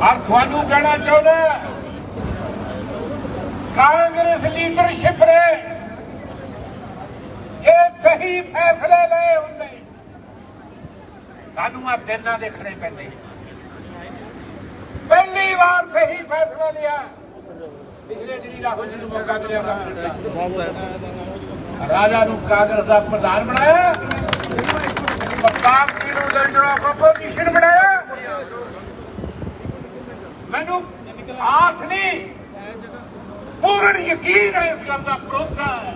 और थानू कहना चाहना कांग्रेस लीडरशिप ने ये सही फैसले ले होंगे सानू आ दिन देखने पैंदे। पहली बार सही फैसला लिया पिछले दिन राहुल जी मौका मिला राजा नू कांग्रेस का प्रधान बनाया प्रताप जी नू लीडर ऑफ अपोजिशन बनाया। मैनू आस नहीं पूर्ण यकीन है इस गल का भरोसा है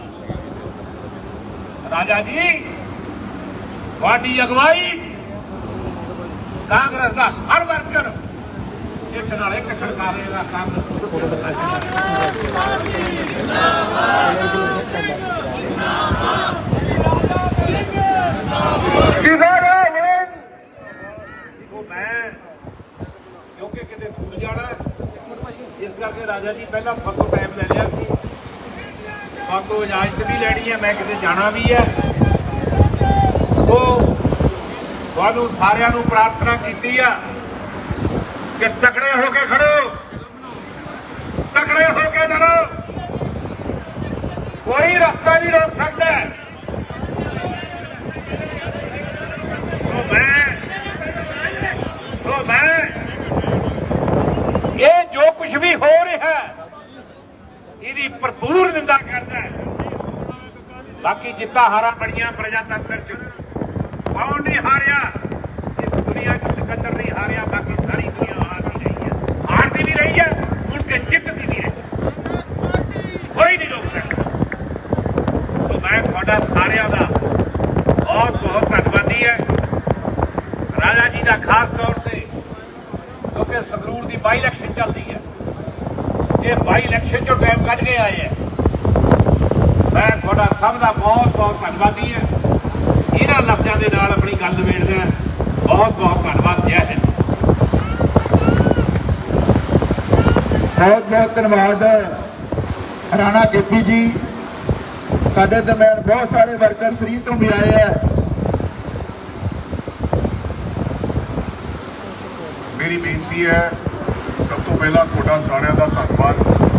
राजा जी थोड़ी अगवाई कांग्रेस का हर वर्कर एक नाल एक खड़का रहेगा कांग्रेस क्योंकि कितने दूर जाना इस करके राजा जी पहला फातो टाइम ले लिया सी फातो इजाजत भी लेनी है मैं कितने जाना भी है। सो तुहानू सारियां नू प्रार्थना की है कि तकड़े होके खड़ो तकड़े होके लड़ो कोई रास्ता नहीं रोक सकता। मैं ये जो कुछ भी हो रहा है इसकी भरपूर निंदा करता है। बाकी जिता हारा बड़िया प्रजातंत्र च कौन नहीं हारिया इस दुनिया च सिकंदर नहीं हारिया बाकी सारी दुनिया हारती रही है हारती भी रही है मुड़ के जितती भी रही कोई नहीं रोक सकता। तो मैं थोड़ा सारिया का बहुत बहुत धन्यवादी है राजा जी का खास तौर पर क्योंकि संगरूर की बाई इलैक्शन चलती है ये बाई इलैक्शन जो टाइम कट के आए हैं मैं थोड़ा सब का बहुत बहुत धन्यवादी है। इन्होंने लफ्जों के नाल अपनी गल निबेड़ना बहुत बहुत धन्यवाद जय हिंद। बहुत बहुत धन्यवाद राणा केपी जी साडे दरम्यान बहुत सारे वर्कर सरी तो भी आए हैं। मेरी बेनती है सब तो पहला थोड़ा सारिਆਂ ਦਾ ਧੰਨਵਾਦ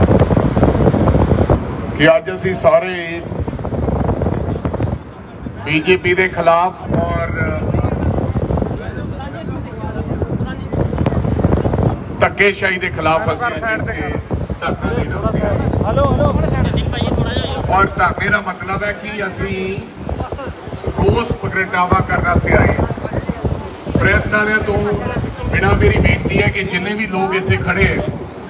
कि अज असी सारे बीजेपी के खिलाफ और धक्केशाही के खिलाफ और धरने का मतलब है कि असी रोस प्रगटावा करना से आए प्रेस वाले तो बिना मेरी बेनती है कि जिन्हें भी लोग इतने खड़े हैं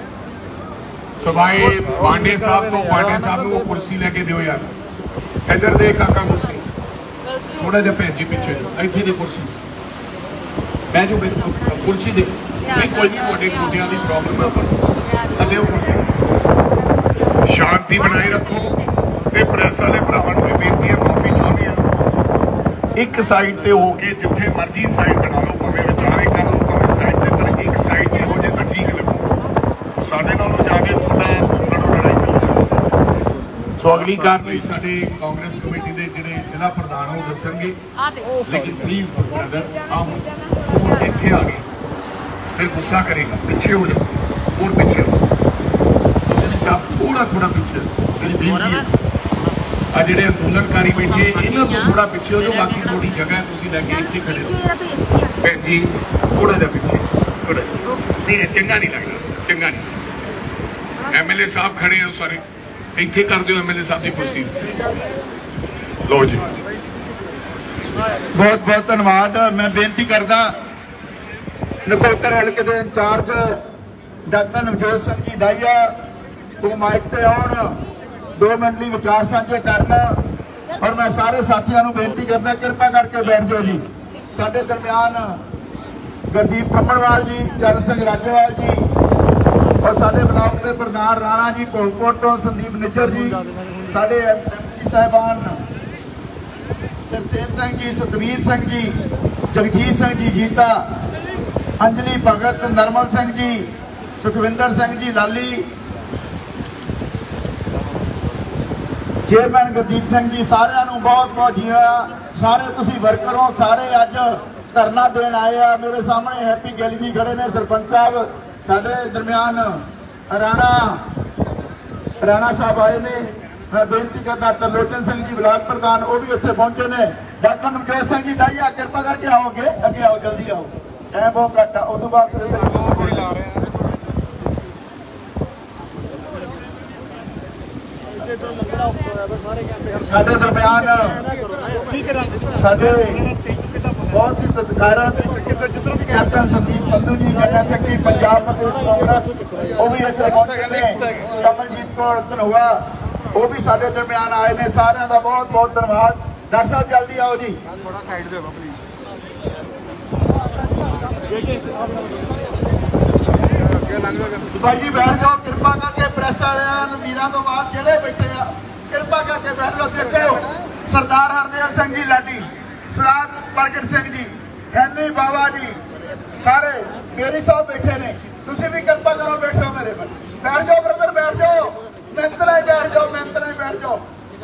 सवाए पांडे साहब को पांडे साहब को कुर्सी लेके दो यार इधर दे काका कुर्सी थोड़ा जहा भैन जी पिछे इतने दी कुर्सी बह जाओ कुर्सी दे नहीं कोई भी थोड़े गोडिया की प्रॉब्लम है दो कुर्सी शांति बनाए रखो ते प्रेस वाले भरावां नूं बेनती है माफी चाहते हैं एक साइड ते होके जिथे मर्जी साइड बना लो भावें विचारे कर लो भावें साइड ते पर एक साइड ते हो जाए तो ठीक लगो साडे नालों जाके थोड़ा लड़ाई चल सो अगली कार्रवाई साडे कांग्रेस कमेटी के जिहड़े जिला प्रधान वो दसणगे लेकिन प्लीज ब्रदर आओ इत्थे आ गए फिर गुस्सा करेगा पीछे हो जाओ और पीछे हो साहब थोड़ा थोड़ा पीछे मेरी बेनती है आ जिहड़े अंदोलनकारी बैठे इन्हां तो थोड़ा पीछे हो जाओ बाकी थोड़ी जगह तुसीं लैके इत्थे खड़े हो भैन जी थोड़ा जिहा पीछे थोड़ा नहीं चंगा नहीं लगता चंगा नहीं MLA साहब खड़े हैं सारे इत्थे कर दो MLA साहब की कुर्सी लो जी बहुत बहुत धन्यवाद। मैं बेनती करदा नकोतर हल्के के इंचार्ज डॉक्टर नवजोत सिंह जी दाइया तो माइक ते आउण 2 मिनट लिए विचार साझे करना और मैं सारे साथियों को बेनती करदा कृपा करके बैठ जाओ जी। साडे दरम्यान गुरदीप खम्मणवाल जी चरण सिंह राजोवाल जी और साडे ब्लॉक के प्रधान राणा जी भोगपुर तो संदीप निज्जर जी साडे MC साहिबान तरसेम सिंह जी सतवीर सिंह जी जगजीत सिंह जी जीता अंजलि भगत नरमल सिंह जी सुखविंदर सिंह जी लाली चेयरमैन गुरदीप सिंह जी सारिਆਂ ਨੂੰ बहुत बहुत जी सारे तुसी वर्कर हो सारे अज धरना देन आए आ। मेरे सामने हैप्पी गिल जी खड़े ने सरपंच साहब साडे दरम्यान राणा साहब आए ने। मैं बेनती करता तरलोचन सिंह जी ब्लाक प्रधान वो भी उत्थे पहुंचे ने। डॉक्टर नवजोत सिंह जी दाइया कृपा करके आओ, अगे आओ, जल्दी आओ, टाइम बहुत घट आ। उस बाद सुरेंद्र जी तुसीं बोल ला रहे हैं। साडे दरम्यान साडे बहुत सी सत्कारत captain Sandeep Sandhu ji general secretary Punjab प्रदेश कांग्रेस वो भी इत्थे पहुंचे ने। कमलजीत कौर धनोआ वो भी साडे दरम्यान आए ने। सारिਆਂ ਦਾ बहुत बहुत धन्यवाद। डॉक्टर साहब जल्दी आओ जी। थोड़ा साइड दे प्लीज। भाई जी बैठ जाओ, कृपा करके प्रेस वाले वीरों तो बाद जेड़े बैठे आ कृपा करके बैठ जाओ। देखो सरदार हरदेव सिंह जी लाडी, सरदार प्रगट सिंह जी, हैनी बाबा जी, सारे मेरी साहब बैठे ने। तुम भी कृपा करो बैठो मेरे पर, बैठ जाओ ब्रदर, बैठ जाओ, मिंत्रा ही बैठ जाओ, मिंत्रा ही बैठ जाओ।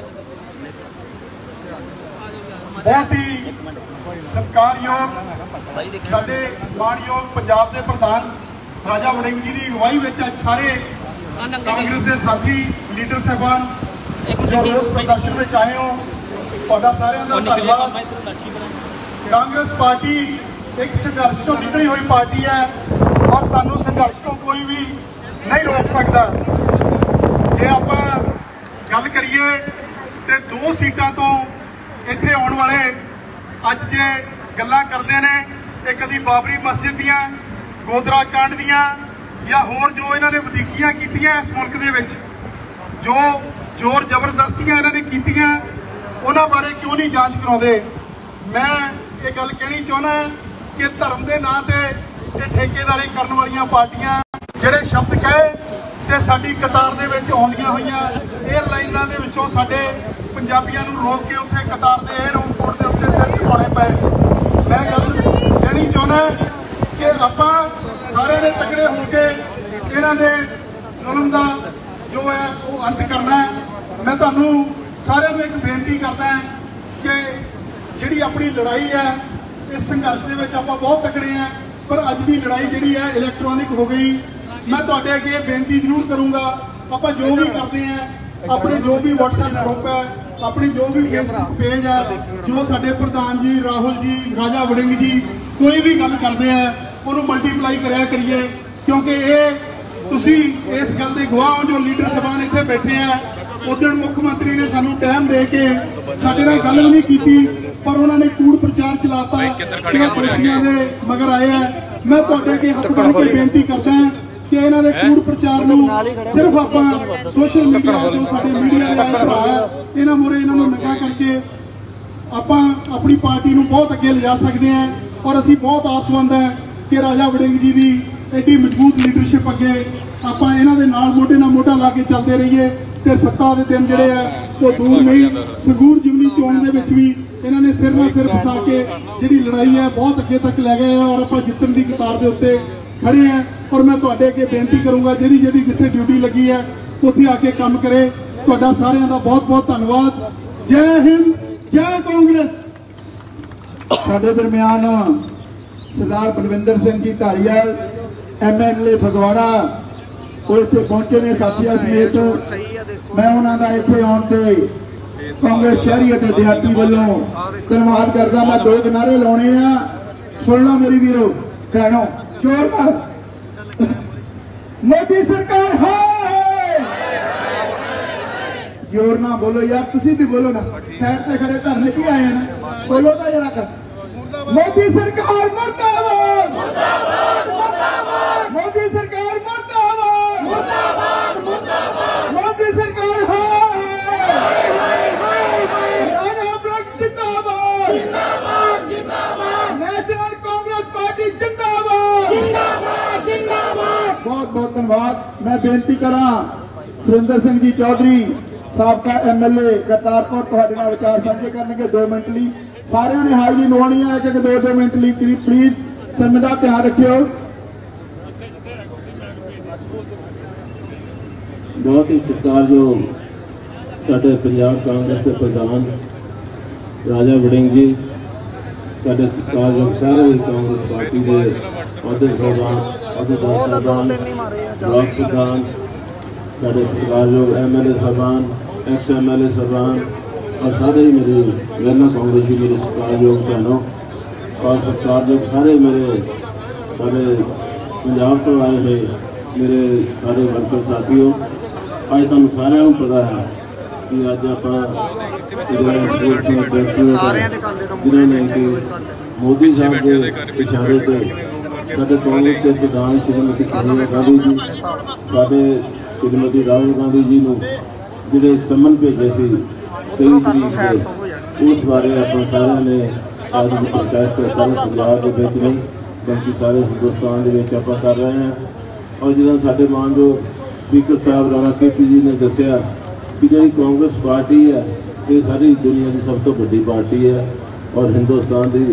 बहुत ही सत्कारयोग साडे माणयोग पंजाब के प्रधान राजा वड़िंग जी की अगवाई में अज सारे कांग्रेस के साथी लीडर साहबान जो रोस प्रदर्शन में आए हो, तुहाडा सारिਆਂ ਦਾ धन्यवाद। कांग्रेस पार्टी एक संघर्ष चों निकली हुई पार्टी है और सानू संघर्ष को कोई भी नहीं रोक सकता। जे आपां गल करिए तो 2 सीटां तो इत्थे आउण वाले अज जे गल्लां करदे ने एक कदी बाबरी मस्जिद दियां, गोदरा कांड दियां या होर जो इन्हां ने वधीकियां कीतियां इस मुल्क दे विच, जो जोर जबरदस्तियां इन्हां ने कीतियां, उन्हां बारे क्यों नहीं जांच कराउंदे। मैं ये गल कहनी चाहुंदा कि धर्म के नां ते ठेकेदारी करने वालियां पार्टियां जिहड़े शब्द कहे ते साडी कतार दे विच आउंदियां होईयां एयरलाइनां दे विचों साडे पंजाबियां नूं रोक के उत्थे कतार दे एयरपोर्ट दे उत्ते सिर झुकाउणे पए। मैं गल कहनी चाहुंदा कि आपां सारे ने तगड़े होके इन्हां दे जुल्म दा जो है वो अंत करना है। मैं तुहानूं सारिਆਂ ਨੂੰ एक बेनती करदा कि जिहड़ी अपनी लड़ाई है इस संघर्ष दे विच आपां बहुत तकड़े हैं, पर अज की लड़ाई जिहड़ी है इलैक्ट्रॉनिक हो गई। मैं तुहाडे अगे बेनती जरूर करूँगा, आपां जो भी करते हैं अपने जो भी WhatsApp ग्रुप है, अपने जो भी फेसबुक पेज है, जो साडे प्रधान जी राहुल जी राजा वड़िंग जी कोई भी गल करते हैं उन्होंने मल्टीप्लाई कराया करिए, क्योंकि ये तुसी इस गल के गवाह हो जो लीडर साहबान इत्थे बैठे हैं। उधर मुख्यमंत्री ने सानू टाइम दे के साडे नाल गल भी नहीं की, पर उन्होंने कूड़ प्रचार चलाता कि खुशियां दे मगर आए हैं। मैं तुहाडे अगे हत्थ बन के बेनती करदा कि इन्हां दे कूड़ प्रचार नूं सिर्फ आपां सोशल मीडिया जो साडे मीडिया दे भरा है इन्हां मूहरे इन्हां नूं नंगा करके आपां अपनी पार्टी नूं बहुत अगे ले जा सकते हैं। और असीं बहुत आसवंद है कि राजा वड़िंग जी की एडी मजबूत लीडरशिप अगे आपां इन्हां दे नाल मोढे नाल मोढा ला के चलते रहिए ते सत्ता के दिन जिहड़े है वो दूर नहीं। संगरूर जिमनी चोण दे विच भी इन्हां ने सिर नाल सिर फसा के जिहड़ी लड़ाई है बहुत अगे तक लै गए हैं और आपां जितण दी कतार दे उत्ते खड़े हैं। और मैं तुहाडे अगे बेनती करूँगा जिहड़ी जिथे ड्यूटी लगी है उत्थे आके काम करे। तुहाडा सारिਆਂ ਦਾ बहुत बहुत धन्यवाद। जय हिंद, जय कांग्रेस। साडे दरम्यान सरदार बलविंदर सिंह जी धालीवाल MLA फगवाड़ा वो इत्थे पहुंचे ने साथियों समेत। मैं उन्हां दा इत्थे आउण ते कांग्रेस शहरी अते देहाती वालों धन्यवाद करदा। मैं 2 नारे लाने आ, सुन लो मेरी वीरो भैनों, जोर कर मोदी सरकार हाय। जोर ना बोलो यार, तुसी भी बोलो ना, साइड ते खड़े धरने की आए हैं, बोलो तो जरा कर। मोदी सरकार मुर्दाबाद, मोदी सरकार मुर्दाबाद, मोदी सरकार हाय, राजा वड़िंग जिंदाबाद, नेशनल कांग्रेस पार्टी जिंदाबाद। बहुत बहुत धन्यवाद। मैं बेनती करा सुरेंद्र सिंह जी चौधरी साबका MLA करतारपुर तुहाडे नाल विचार साझे करनगे 2 मिनट लई। सारिਆਂ ने हाजरी लवानी है, एक 2 मिनट लई प्लीज समय का ध्यान रखियो। बहुत ही सत्कारयोग साडे पंजाब कांग्रेस के प्रधान राजा वड़िंग जी साढ़े सत्कारयोग सारे ही कांग्रेस पार्टी के अहदे साहबान अहदेदार साहबान ब्लॉक प्रधान साढ़े सत्कारयोग MLA साहबान एक्स MLA साहबान और सारे ही मेरे गैरना कांग्रेस की मेरे सत्कारयोग बहनों और सत्कारयोग सारे मेरे सारे पंजाब तो आए हैं मेरे सारे वर्कर साथियों। अज तुम सारे पता है कि अज आप जिन्होंने कि मोदी साहब के इशारे पर साढ़े कांग्रेस के प्रधान श्रीमती सोनिया गांधी जी साढ़े श्रीमती राहुल गांधी जी ने जिहड़े समन भेजे सी 23 तरीक के उस बारे आप सारे ने आज प्रोटेस्ट सारे पंजाब के विच नहीं बल्कि सारे हिंदुस्तान के आप कर रहे हैं। और जिदा साढ़े मानयोग स्पीकर साहब राणा KP जी ने दसिया कि जी कांग्रेस पार्टी है ये सारी दुनिया की सब तो बड़ी पार्टी है और हिंदुस्तान की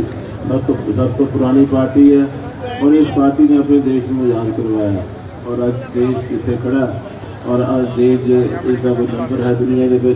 सब तो पुरानी पार्टी है और इस पार्टी ने अपने देश में आज़ाद करवाया और आज देश कितने खड़ा और आज देश इसका कोई नंबर है दुनिया के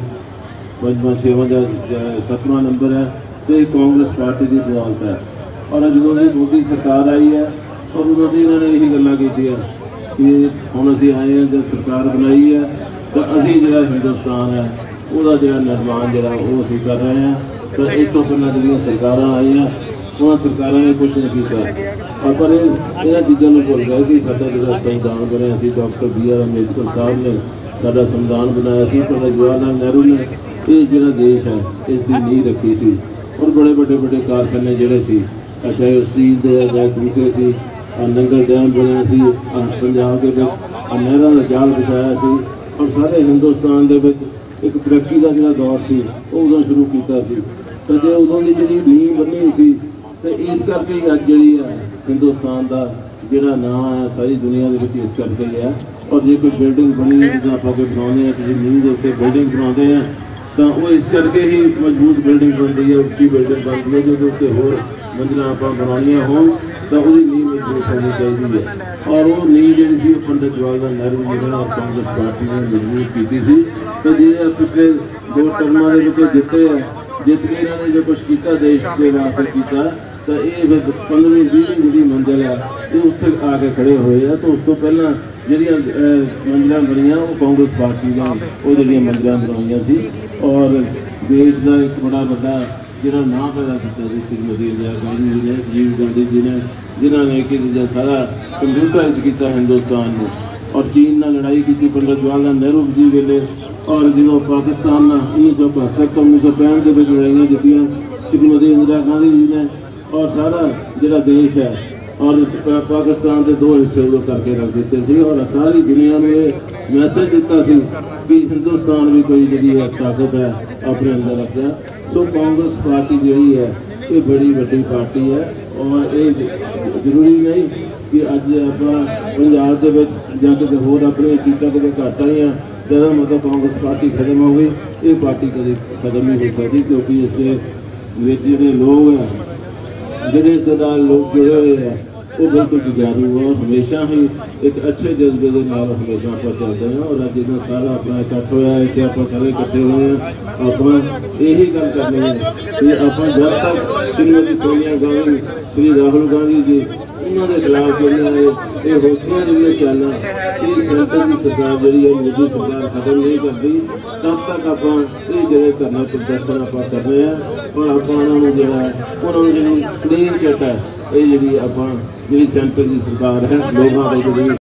5वां 6वां 7वां नंबर है तो ये कांग्रेस पार्टी की बदौलत है। और जो भी मोदी सरकार आई है और उन्होंने इन्होंने यही गल्लां कीतियां कि हुण असीं आए हैं जब सरकार बनाई है तो असीं जिहड़ा हिंदुस्तान है उसका जिहड़ा निर्माण जिहड़ा वो असीं कर रहे हैं। तो इस तो पहले जिहड़ियां सरकारां आईयां उन्होंने सरकारों ने कुछ नहीं किया और पर इन्होंने चीज़ों को भुल गए कि साडा जिहड़ा संविधान बनया सी डॉक्टर BR अम्बेडकर साहब ने साडा संविधान बनाया सी पंडित जवाहरलाल नेहरू ने ये जिहड़ा देश है इसकी नींह रखी सी और बड़े बड़े कारखाने जिहड़े सी चाहे स्टील के चाहे दूसरे सी नंगल डैम बनया सी पंजाब के नहरों का जाल बिछाया सी और सारे हिंदुस्तान के एक तरक्की का जिहड़ा दौर सी वो उदों शुरू किया सी। तो जो उदों की जिहड़ी नींह बनी सी तो इस करके ही अज जिहड़ी है हिंदुस्तान का जिहड़ा नाम है सारी दुनिया के इस करके ही है। और जो कोई बिल्डिंग बनी है जो आप बनाने हैं किसी नींह के उत्ते बिल्डिंग बनाते हैं तो वो इस करके ही मजबूत बिल्डिंग बनती है उच्ची बिल्डिंग बनती है जो उत्ते होर मंजिल आप बनानिया हो तो वो नींह मजबूत होनी चाहिए है। और वो नींह जी पंडित जवाहरलाल नेहरू जी ने और कांग्रेस पार्टी ने मजबूत की सी। तो जो पिछले 2 टर्मां के जिते है जित के इन्होंने जो कुछ किया देश के वास्ते किया तो ये फिर 15वीं 20वीं जी मंजिल है ये उत्थे आके खड़े हुए हैं। तो उस तो पहला जिहड़ियां मंजिलां बनियां वो कांग्रेस पार्टी ने वो जिहड़ियां मंजिलां बनाईयां सी और देश का एक बड़ा बड़ा जिहड़ा नाम पैदा किया श्रीमती इंदिरा गांधी जी ने राजीव गांधी जी ने जिन्होंने कि सारा कंप्यूटराइज किया हिंदुस्तान में और चीन ने लड़ाई की पंडित जवाहरलाल नेहरू जी वेले और जो पाकिस्तान 1972 तो 1965 के लड़ाइयाँ जीतियाँ श्रीमती इंदिरा गांधी जी ने और सारा जिहड़ा देश है और पाकिस्तान के 2 हिस्से वो करके रख देते थे और सारी दुनिया में मैसेज दिता सी कि हिंदुस्तान भी कोई जी ताकत है अपने अंदर रखता। सो कांग्रेस पार्टी जी है ये बड़ी वड्डी पार्टी है और ये जरूरी नहीं कि अज आप पंजाब के कितने होर अपनी सीटां कितने घट आईयां ज़्यादा मतलब कांग्रेस पार्टी खत्म हो गई ये पार्टी कभी खत्म नहीं हो सकती क्योंकि इसके जोड़े लोग हैं जोड़े रिश्तेदार लोग जुड़े हुए हैं वो बिल्कुल जुझारू है और हमेशा ही एक अच्छे जज्बे के नाल हमेशा आप चलते हैं। और अज इतना सारा अपना इकट्ठ होया है कि आप सारे इकट्ठे हुए हैं आप यही गल करनी है कि आप जब तक श्रीमती सोनिया गांधी श्री राहुल गांधी जी उन्होंने खिलाफ जो होशियां जी चालां सेंटर की सरकार जी है मोदी सरकार खत्म नहीं करती तब तक आप ये धरना प्रदर्शन आप कर रहे हैं और आप जी क्लीन चिट है ये जी आप जी सेंटर की सरकार है लोगों को